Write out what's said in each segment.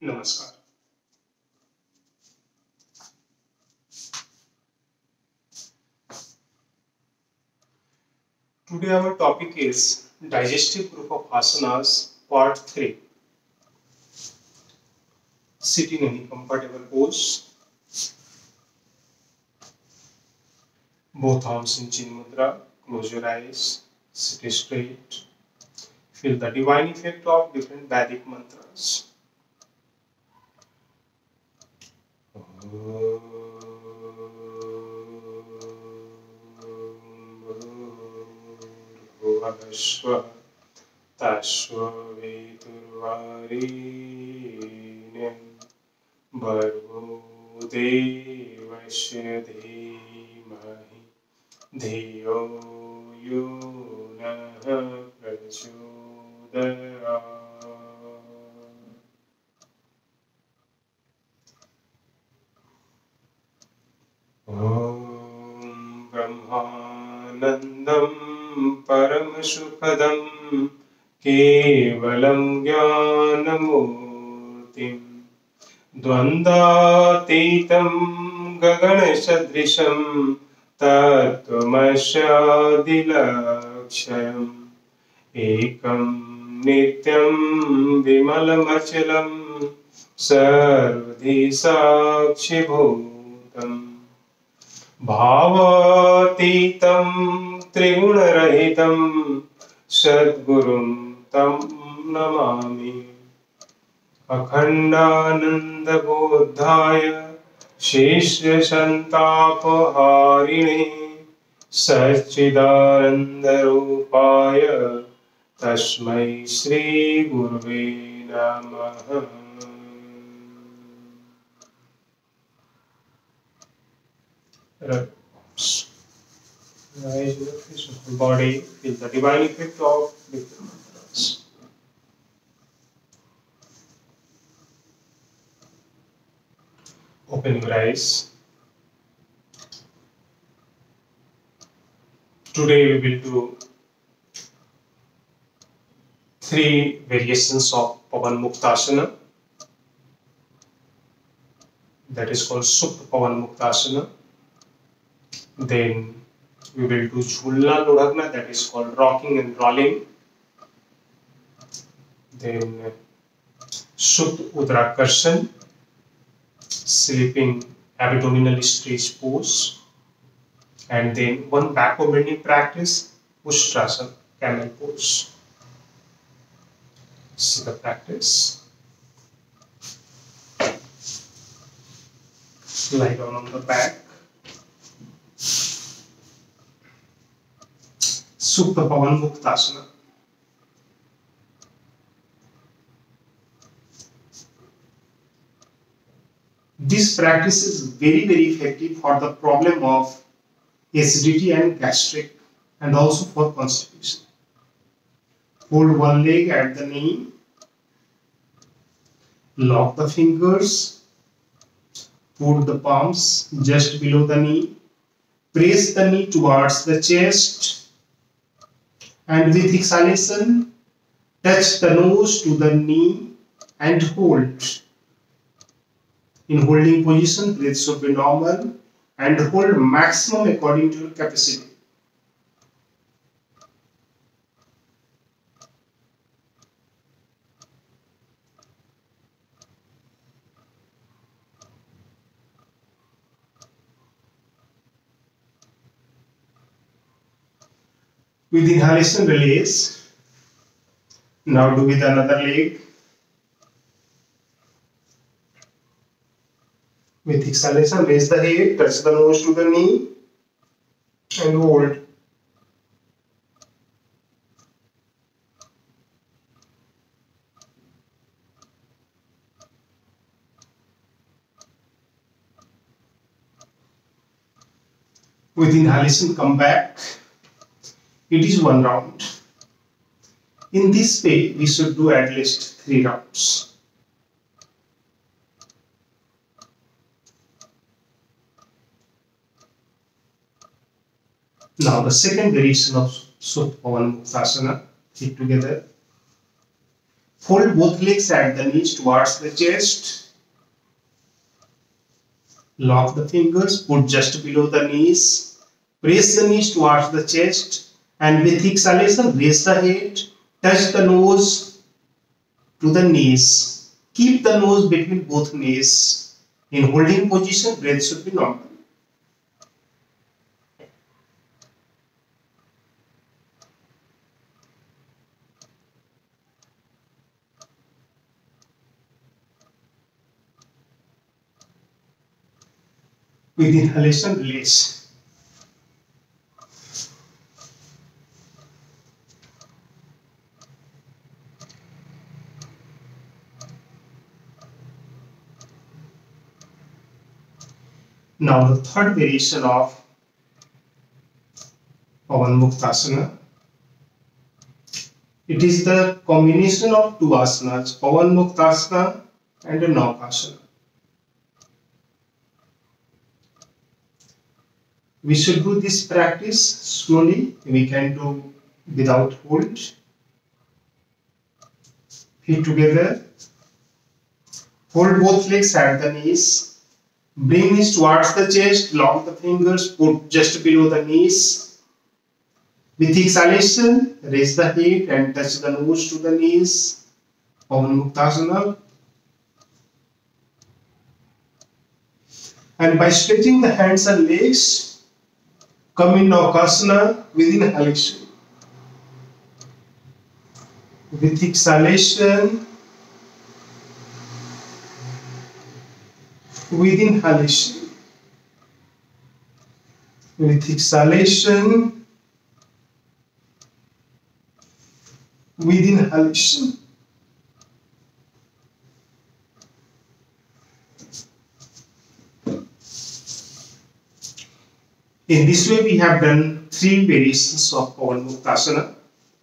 नमस्कार. Today our topic is digestive group of asanas part 3. Sit in any comfortable pose. Both arms in chin mudra. Close your eyes. Sit straight. Feel the divine effect of different Vedic mantras. Vashva Tashva Veturvarenyam Bhargo Devasya Dhimahi Dhiyo Yunah Prachodayat. Om Brahmanandam Paramasukadam Kevalam Jnanamurtim Dvandatitam Gaganashadrisham Tattvamashadilakshayam Ekam Nityam Vimalachalam Sarvadhi Sakshibhutam Bhavatītam Triguna-rahitam Sadgurum Tam Namami Akhandananda-bodhaya Shishya-santapa-harine Satchidananda-rupaya Tasmai Shri Gurave Namaha. Rise your physical body, feel the divine effect of different mantras. Open your eyes. Today we will do 3 variations of Pavan Muktasana. That is called Supta Pavan Muktasana. Then we will do Jhulna Lodhagna, that is called rocking and rolling. Then Sut Udrakarshan, sleeping abdominal stretch pose. And then one backward bending practice, Ustrasana, camel pose. See the practice. Lie down on the back. Supta Pavan Muktasana. This practice is very effective for the problem of acidity and gastric and also for constipation. Hold one leg at the knee. Lock the fingers. Put the palms just below the knee. Press the knee towards the chest. And with exhalation, touch the nose to the knee and hold. In holding position, breath should be normal and hold maximum according to your capacity. With inhalation, release. Now do with another leg. With exhalation, raise the head, touch the nose to the knee and hold. With inhalation, come back. It is 1 round. In this way, we should do at least 3 rounds. Now the second variation of Supta Pavan Muktasana, feet together. Fold both legs at the knees towards the chest. Lock the fingers, put just below the knees. Press the knees towards the chest and with exhalation raise the head. Touch the nose to the knees. Keep the nose between both knees. In holding position, breath should be normal. With inhalation, release. Now the third variation of Pavan Muktasana. It is the combination of two asanas, Pavan Muktasana and a Naukasana. We should do this practice slowly. We can do without hold. Feet together. Hold both legs at the knees. Bring knees towards the chest. Lock the fingers. Put just below the knees. With exhalation, raise the head and touch the nose to the knees. Pavan Muktasana. And by stretching the hands and legs, come in Naukasana with inhalation. With exhalation, with inhalation. With exhalation, with inhalation. In this way, we have done 3 variations of Pavan Muktasana.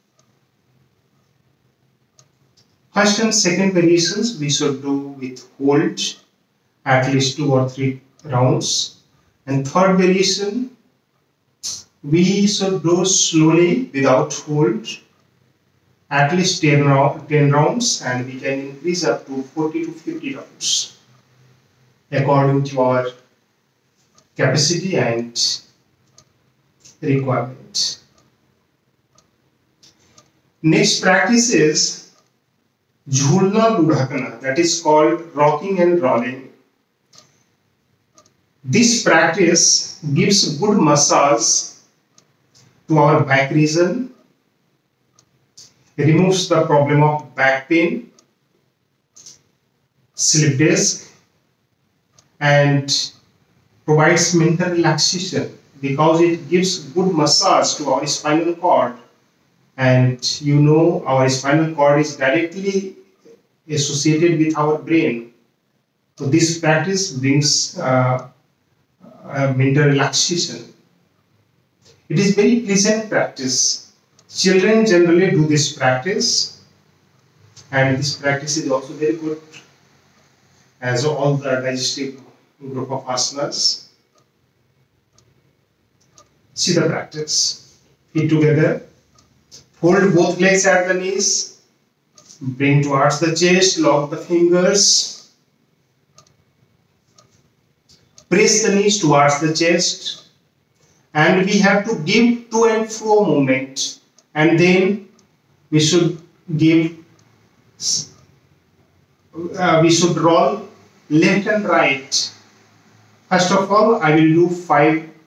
First and second variations we should do with hold at least 2 or 3 rounds. And third variation we should do slowly without hold at least 10 rounds, and we can increase up to 40 to 50 rounds according to our capacity and requirement. Next practice is Jhulna Dudhakana, that is called rocking and rolling. This practice gives good massage to our back region, removes the problem of back pain, slip disc, and provides mental relaxation because it gives good massage to our spinal cord. And you know, our spinal cord is directly associated with our brain. So this practice brings mental relaxation. It is very pleasant practice. Children generally do this practice, and this practice is also very good as all the digestive group of asanas. See the practice. Feet together. Hold both legs at the knees. Bring towards the chest. Lock the fingers. Press the knees towards the chest. And we have to give to and fro movement. And then we should give. We should roll left and right. First of all, I will do 5